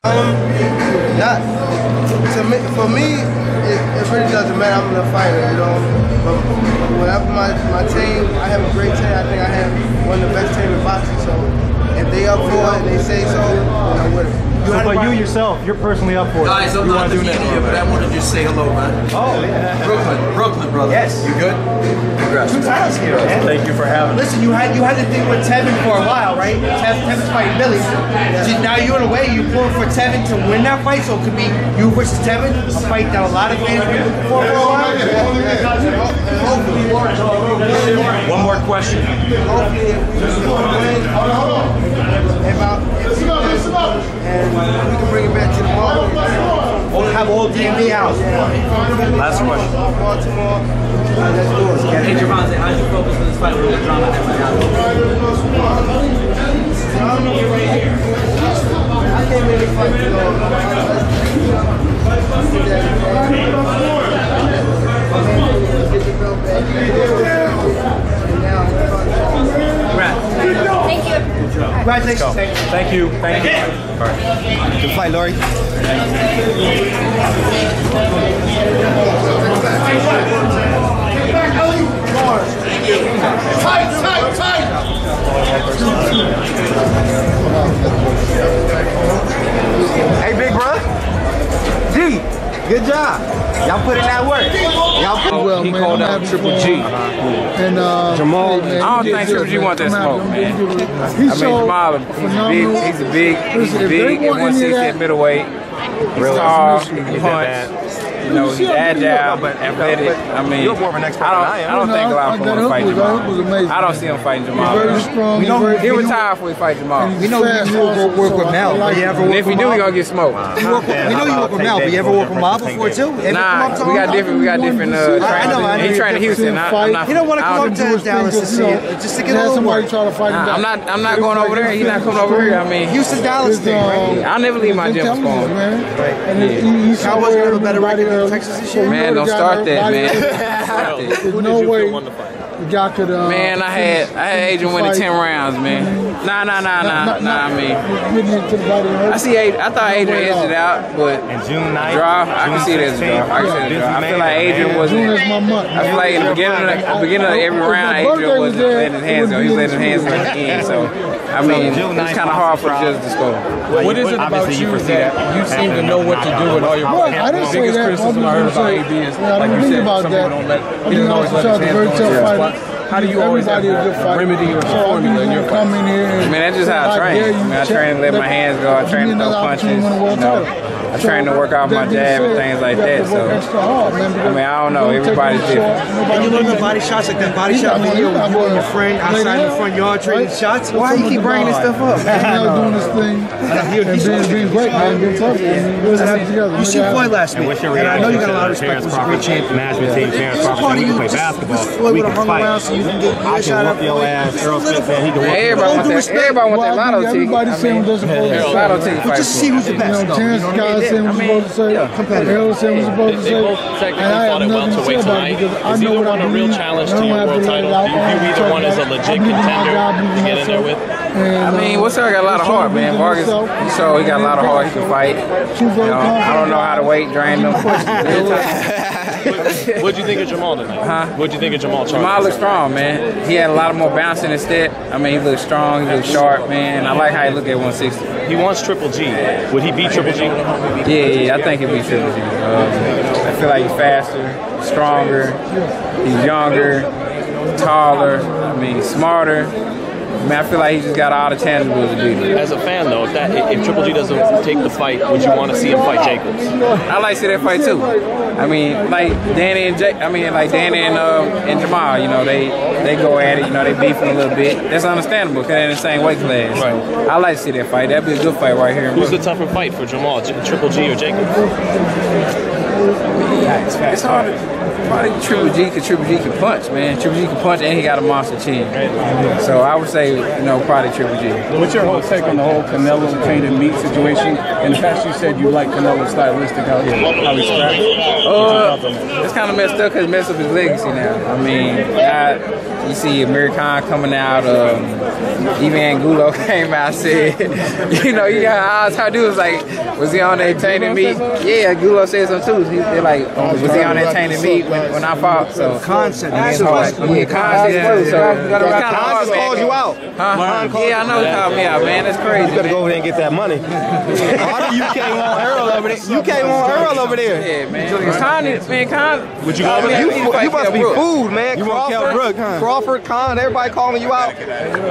For me, it really doesn't matter. I'm a fighter, you know. But whenever my team, I have a great team. I think I have one of the best teams in boxing. So if they up for it and they say so, then I'm with it. So, but you yourself, you're personally up for it. Guys, I'm not the media, but I wanted to just say hello, man. Oh, yeah. Brooklyn, brother. Yes. You good? Congrats. 2 times here, man. Thank you for having us. Listen, you had the thing with Tevin for a while, right? Tevin's fighting Billy. Now you're in a way, you're pulling for Tevin to win that fight, so it could be you versus Tevin, a fight that a lot of fans have been looking for a while. One more question. Hopefully, if we can bring it back to the market. We'll have all DMV out. Last question. Baltimore, let's do it. Hey, Javante, how'd you focus on this fight with the drama that went I can't really fight too long. Thank you. Congratulations. Thank you. Thank you. All right. Good fight, Lori. Hey, big brother. G, good job. Y'all put in that work. Well, he man, called out Triple G. And Jamal, hey, man, I don't think Triple G want that smoke, man. Jamal, he's a big at 160 at middleweight. He's tall, he can punch. You know, he's agile, athletic. I mean, you're more of an expert I don't think a lot of people want to fight Jamal. I don't see him fighting Jamal. very strong. He'll retire before he fights Jamal. We know you will work with Mel, but you ever And work if he with do, Mel? he gonna get smoked. We know you work with Mel, but you ever work with Mel before too? Nah, we got different trainers. He trained in Houston. You don't want to come up to Dallas to see it, just to get a little work. I'm not going over there. He's not coming over here. I mean, Houston, Dallas thing, right? I'll never leave my gym for him. Cowboys gonna have a better record than Texas this year. Man, don't start that, man. There's no way the guy could. Man, I had Adrian winning 10 rounds, man. Nah. I mean, I thought Adrian edged it out, but June 9th, draw. I can see it as a draw. I feel like Adrian wasn't. I feel like in the beginning of every round, Adrian wasn't letting his hands go. He was letting his hands go at the end. So I mean, it's kind of hard for the judge to score. What is it about you that you seem to know what to do with all your fights? I didn't The say biggest that. criticism I heard about AB is, like you said, some people don't let, he doesn't always let his hands go into the spot. How do you always have a remedy or formula in your fight? I mean, that's just how I train. I mean, I train to let my hands go. I train to throw punches. You know, I train to work off my jab and things like that. So, I mean, I don't know. Everybody's different. And you learn the body shots, like that body shot video with you and your friend outside the front yard trading shots. Why you keep bringing this stuff up? Doing this thing and being great, man. Being tough. You see Floyd last week, and I know you got a lot of respect for a great champion. Management team, Terrence Crawford, we can play basketball. Floyd We would have can hung around fight. so you can get I your shot can up. whoop your ass. Errol Spence, man, he can whoop your ass. Everybody want that lotto ticket. Everybody saying what they're supposed to say. Lotto ticket But fight. just see who's the best. Terrence guys saying what you're supposed to say. Errol saying what you're supposed to say. And I have nothing to say about it because I know what I believe. real challenge to your world title? Do you view either one as a legit contender to get in there with? I mean, what's up? Got a lot of heart, man. Vargas, so he got a lot of heart. He can fight. You know, I don't know how to weight drain them. What'd you think of Jamal tonight? Huh? What'd you think of Jamal? Jamal looks strong, man. He had a lot more bounce in his step. I mean, he looks strong. He looks sharp, man. I like how he look at 160. He wants Triple G. Would he beat Triple G? Yeah, I think he'll beat Triple G. I feel like he's faster, stronger, he's younger, taller. I mean, smarter. I mean, I feel like he just got all the tangibles to beat him. As a fan, though, if Triple G doesn't take the fight, would you want to see him fight Jacobs? I like to see that fight too. I mean, like Danny and and Jamal. You know, they go at it. You know, they beefing a little bit. That's understandable because they're in the same weight class. Right. So I like to see that fight. That'd be a good fight right here. Who's the tougher fight for Jamal, Triple G or Jacobs? It's hard to probably Triple G because Triple G can punch, man. Triple G can punch and he got a monster chin. So I would say, probably Triple G. What's your whole take on the whole Canelo Tainted Meat situation? In the past, you said you like Canelo stylistic out here. How he straps? It's kind of messed up because it messed up his legacy now. I mean, you see Amir Khan coming out, even Angulo came out and said, you know, you got how dude was like, was he on that tainted meat? Yeah, Angulo said so too. They're like, was he on that tainted meat when I fought? So Khan said that. Khan said so Khan just called you out. Yeah, I know he called me out, man. That's crazy. You better go over there and get that money. You came on Errol over there. You came on Errol over there. Yeah, man. Khan. Would you go over there? You must be food, man. You want Kell Brook, huh? Crawford, Khan, everybody calling you out.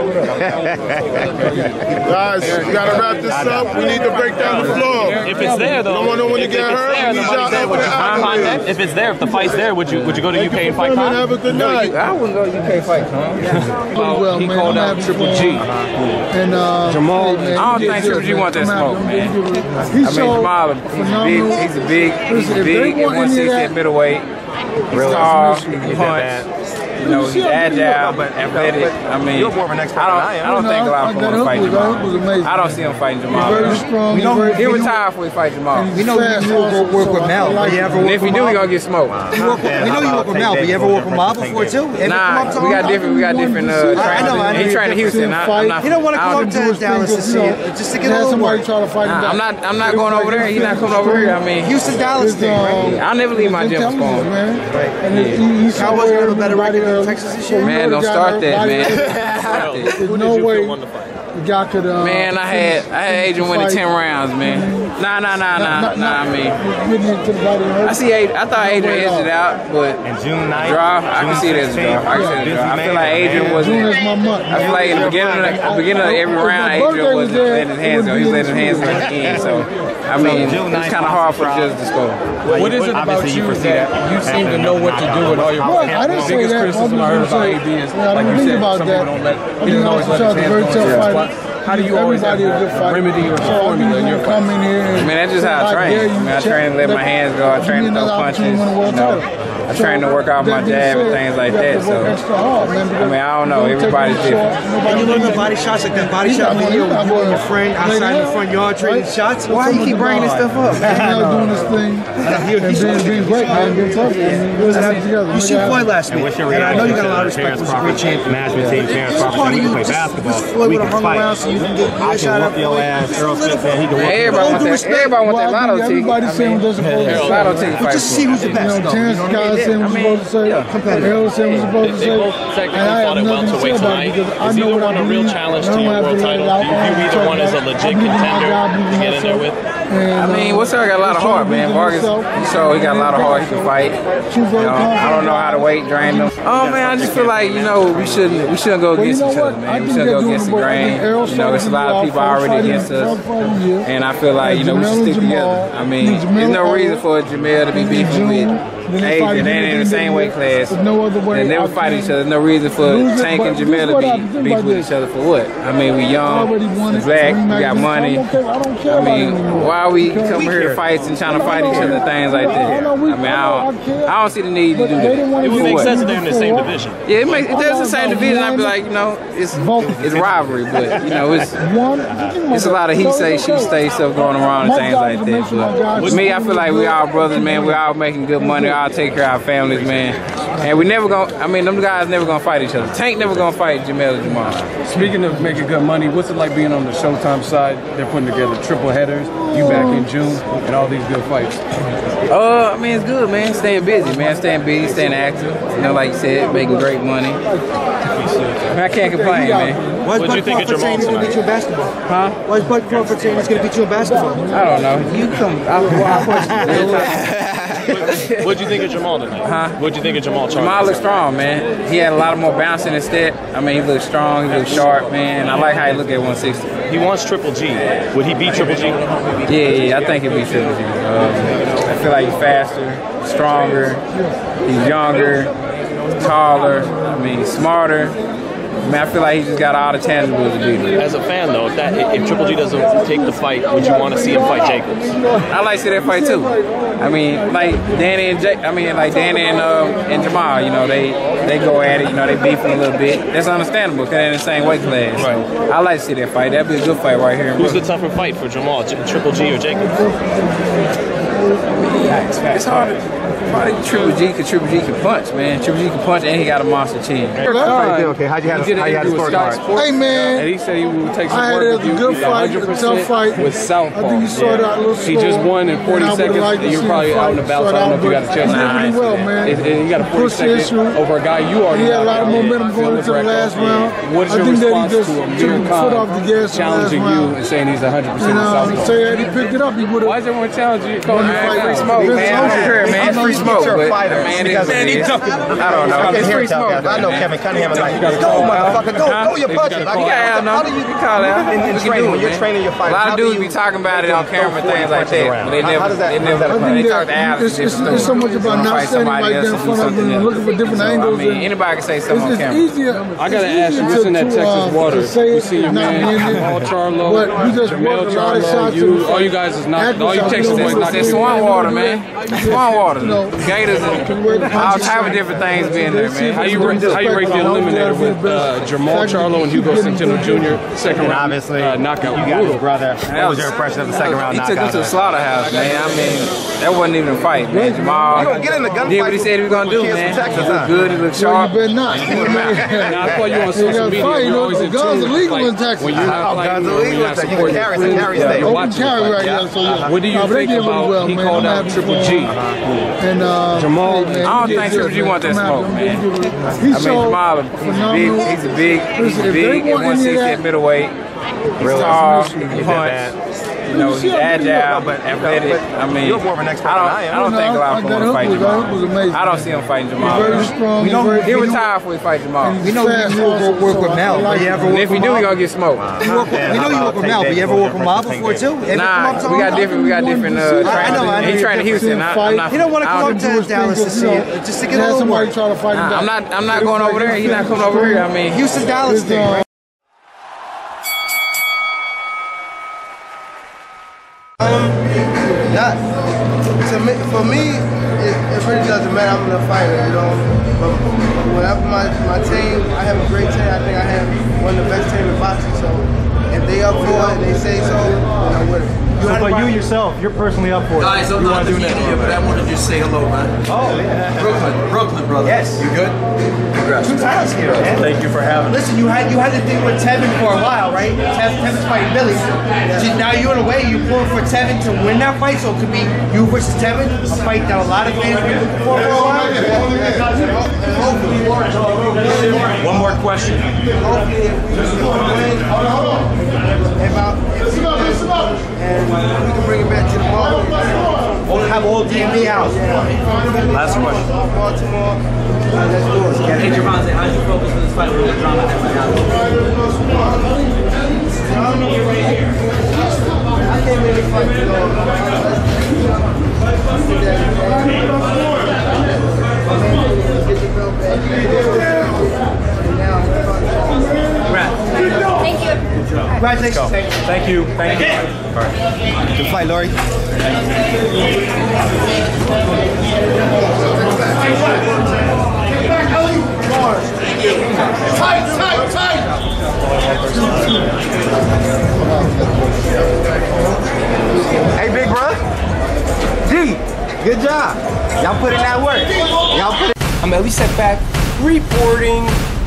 Guys, we gotta wrap this up. We need to break down the floor. If it's there, though. No one know when to get hurt. If it's there, if the fight's there, would you go to UK and fight Khan? Have a good night. I wouldn't go to UK fight Khan. Well, he man, called out Triple G. And Jamal, man, I don't think Triple G wants that smoke, man. I mean, Jamal, he's a big at 160 at middleweight. He's tall, he can punch. You know, he's agile, athletic. I mean, I don't think a lot of people want to fight Jamal. I don't see him fighting Jamal. He retired before he fight Jamal. We know you work with Mel. And if he do, he gonna get smoked. We know you work with Mel, but you ever work with Mel before too? Nah, we got different trainers. He trained in Houston. He don't want to come up to Dallas to see it, just to get a little work. I'm not going over there. He's not coming over here. I mean, Houston, Dallas thing, right? I'll never leave my gym for him. Cowboys have a better record than Texas this year. Man, don't start that, man. There's no way the guy could. Man, I had Adrian winning 10 rounds, man. Nah. I mean, I thought Adrian edged it out, but draw. I can see it as a draw. I feel like Adrian wasn't. I feel like in the beginning of every round, Adrian wasn't letting his hands go. He was letting his hands go at the end. So I mean, it's kind of hard for judges to score. What is it about you that you seem to know what to do with all your fights? The biggest criticism I heard about AB is, like you said, some people don't let, he doesn't always let his hands go on the spot. How do you always have a remedy or formula in your fight? I mean, that's just how I train. I mean, I train to let my hands go. I train to throw punches. You know, I train to work off my jab and things like that. So, I mean, I don't know. Everybody's different. And you learn the body shots, like that body shot video with you and your friend outside in the front yard trading shots. Why do you keep bringing this stuff up? Doing this thing and being great, man. Being tough. You see Floyd last week, and I know you got a lot of respect. He was a great champion. Management team, Terrence Crawford, part of you play just basketball. Floyd would have hung around so you can get your shot up. Your ass, Errol Spence, man, he can work. Everybody want that lotto ticket. Everybody's saying what they're supposed to say. Lotto ticket fight. Just to see who's the best. Terrence guys saying what you're supposed to say. Errol saying what you're supposed to say. And I have nothing to say about it because I know what I believe. Real challenge to your world title. Do you view either one as a legit contender to get in there with? I mean, what's up? Got a lot of heart, man. Vargas, so he got a lot of heart. He can fight. You know, I don't know how to weight drain them. Oh man, I just feel like we shouldn't go against each other, man. We shouldn't go against the grain. You know, there's a lot of people already against us, and I feel like we should stick together. I mean, there's no reason for Jamel to be beefing with Adrian. They ain't in the same weight class. They never fight each other. There's no reason for Tank and Jamel to be beefing with each other for what? I mean, we young, we black, we got money. I mean, why are we coming here to fight and trying to fight each other, things like that? I mean, I don't see the need to do that. It would make sense that they're in the same division. Yeah, if there's the same division, I'd be like, it's rivalry, but it's a lot of he say, she say stuff going around and things like that. But with me, I feel like we all brothers, man. We all making good money. We all take care of our families, man. And we never gonna. I mean, them guys never gonna fight each other. Tank never gonna fight Jamel and Jamal. Speaking of making good money, what's it like being on the Showtime side? They're putting together triple headers. You back in June and all these good fights. I mean, it's good, man. Staying busy, man. Staying busy, staying active. You know, like you said, making great money. I can't complain, man. Why is Bud Crawford saying he's going to beat you in basketball? Huh? Why is Bud Crawford saying he's going to beat you in basketball? I don't know. You come. What'd you think of Jamal tonight? Huh? What'd you think of Jamal Charlo? Jamal looked strong, man. He had a lot more bounce in his step. I mean, he looked strong. He looked sharp, man. I like how he looked at 160. He wants Triple G. Would he beat Triple G? Yeah, I think he'd beat Triple G. I feel like he's faster, stronger, he's younger, taller, I mean, smarter. I mean, I feel like he just got all the tangibles to beat him. As a fan, though, if Triple G doesn't take the fight, would you want to see him fight Jacobs? I like to see that fight too. I mean, like Danny and and Jamal, you know, they go at it, you know, they beefing a little bit. That's understandable because they're in the same weight class. Right. So I like to see that fight. That'd be a good fight right here. Who's the tougher fight for Jamal, Triple G or Jacobs? It's hard. Probably Triple G, because Triple G can punch, man. Triple G can punch, and he got a monster chin. Okay, how'd you have the scorecard? Hey, man. And he said he would take some I had work a good fight, a tough fight. with Southpaw. I think he started out a little slow. He just won in 40 seconds, and you're probably out and about, so I don't know if you got a chance. He did well, man. And you got a 40-second over a guy you already He had a lot of momentum going into the last round. What is your response to Amir Khan challenging you and saying he's 100% Southpaw? Say had he picked it up, he would have. Why is everyone challenging you? Free smoke, man. I don't care, man. It's free smoke. Man, he's tough. I don't know. It's free smoke. I know Kevin Cunningham is like, go, motherfucker, go your punches. How do you call out in training when you're training your fighters? A lot of dudes be talking about it on camera and things like that, but they never talk to Alex. It's so much about not standing right there in front of them and looking for different angles. I mean, anybody can say something on camera. It's easier. I gotta ask you, what's in that Texas water? You see your man, CHARLO, CHARLO, you, all you guys is not, all you Texas boys not. It's swamp water, man. Swamp water. Gators and all type of different things being there, man. How you rate the eliminator with Jamal Charlo and Hugo Centeno Jr. second round obviously knockout? You got his brother. What was your impression of the second round knockout? He took him to the slaughterhouse, man. I mean, that wasn't even a fight, man. Jamal did what he said he was gonna do, man. He looked good, he looked sharp. You better not. Now, I thought you on social media, you're always in guns are legal in Texas. when you're not guns are fighting, legal in Texas. You can carry state. Open carry right now, so yeah. What do you think about, he called out Triple G? And Jamal, I don't think Triple G want that smoke, man. I mean, Jamal, he's a big at 160 at middleweight. He's tall, he can punch. You know, he's agile, athletic. I mean, I don't think a lot of people want to fight Jamal. I don't see him fighting Jamal. He retired before he fight Jamal. We know you work with Mel. And if you do, you're gonna get smoked. We know you work with Mel, but you ever work with Mel before too? Nah, we got different trainers. I know. He trained in Houston. You don't want to come up to Dallas to see it, just to get a little work. I'm not going over there. He's not coming over here. I mean, Houston, Dallas thing, right? For me, it really doesn't matter. I'm a fighter, you know. But whenever my team, I have a great team. I think I have one of the best teams in boxing. So if they up for it and they say so, then I'm with it. So, but you yourself, you're personally up for it. Guys, I'm not the media, but I wanted to just say hello, man. Oh, yeah. Brooklyn, brother. Yes. You good? Congrats. 2 titles here, man. Thank you for having me. Listen, you had the thing with Tevin for a while, right? Tevin's fighting Billy. Now you're in a way, you're pulling for Tevin to win that fight, so it could be you versus Tevin, a fight that a lot of fans been looking for a while. One more question. And we can bring it back to the ball. We'll have all DMV out. Last question. Baltimore, let's do it. Hey, Javante, how did you focus on this fight with all the drama that went down? I came in to fight the Lord. Thank you. Congratulations. Thank you. Thank you. All right. Good fight, Lori. Tight. Hey, big bro. G, good job. Y'all put in that work. I'm Elie Seckbach reporting